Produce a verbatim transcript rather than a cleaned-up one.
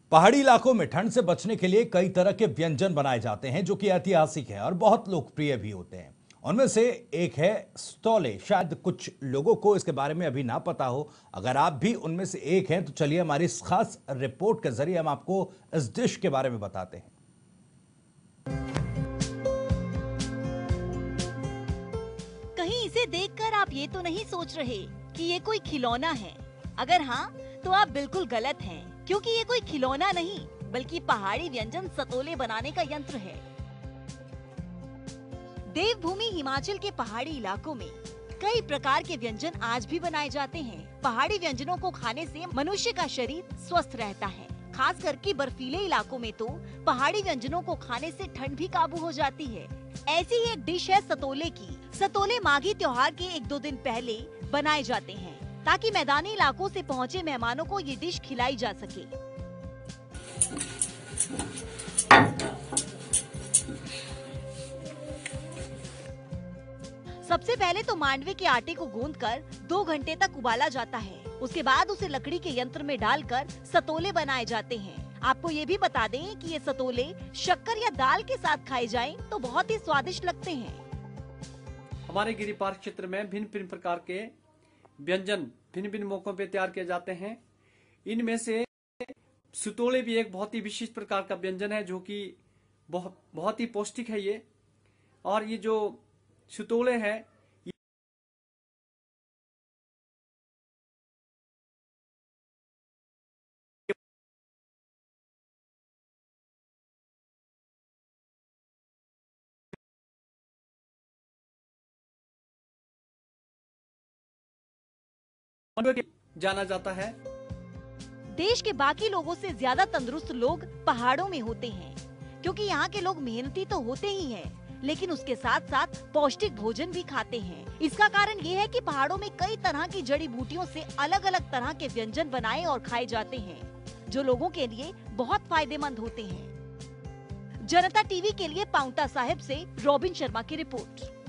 पहाड़ी इलाकों में ठंड से बचने के लिए कई तरह के व्यंजन बनाए जाते हैं जो कि ऐतिहासिक है और बहुत लोकप्रिय भी होते हैं। उनमें से एक है सतोले। शायद कुछ लोगों को इसके बारे में अभी ना पता हो। अगर आप भी उनमें से एक हैं तो चलिए हमारी इस खास रिपोर्ट के जरिए हम आपको इस डिश के बारे में बताते हैं। कहीं इसे देखकर आप ये तो नहीं सोच रहे कि ये कोई खिलौना है? अगर हाँ, तो आप बिल्कुल गलत हैं, क्योंकि ये कोई खिलौना नहीं बल्कि पहाड़ी व्यंजन सतोले बनाने का यंत्र है। देवभूमि हिमाचल के पहाड़ी इलाकों में कई प्रकार के व्यंजन आज भी बनाए जाते हैं। पहाड़ी व्यंजनों को खाने से मनुष्य का शरीर स्वस्थ रहता है। खास करके बर्फीले इलाकों में तो पहाड़ी व्यंजनों को खाने से ठंड भी काबू हो जाती है। ऐसी ही एक डिश है सतोले की। सतोले माघी त्योहार के एक दो दिन पहले बनाए जाते हैं ताकि मैदानी इलाकों से पहुंचे मेहमानों को ये डिश खिलाई जा सके। सबसे पहले तो मांडवे के आटे को गूंथकर दो घंटे तक उबाला जाता है। उसके बाद उसे लकड़ी के यंत्र में डालकर सतोले बनाए जाते हैं। आपको ये भी बता दें कि ये सतोले शक्कर या दाल के साथ खाए जाएं तो बहुत ही स्वादिष्ट लगते हैं। हमारे गिरी पार्क क्षेत्र में भिन्न भिन्न प्रकार के व्यंजन भिन्न भिन्न मौकों पे तैयार किए जाते हैं। इनमें से सतोले भी एक बहुत ही विशिष्ट प्रकार का व्यंजन है जो कि बहुत बहुत ही पौष्टिक है ये। और ये जो सतोले है जाना जाता है। देश के बाकी लोगों से ज्यादा तंदुरुस्त लोग पहाड़ों में होते हैं, क्योंकि यहाँ के लोग मेहनती तो होते ही हैं, लेकिन उसके साथ साथ पौष्टिक भोजन भी खाते हैं। इसका कारण ये है कि पहाड़ों में कई तरह की जड़ी बूटियों से अलग अलग तरह के व्यंजन बनाए और खाए जाते हैं, जो लोगों के लिए बहुत फायदेमंद होते हैं। जनता टीवी के लिए पांवटा साहिब से रॉबिन शर्मा की रिपोर्ट।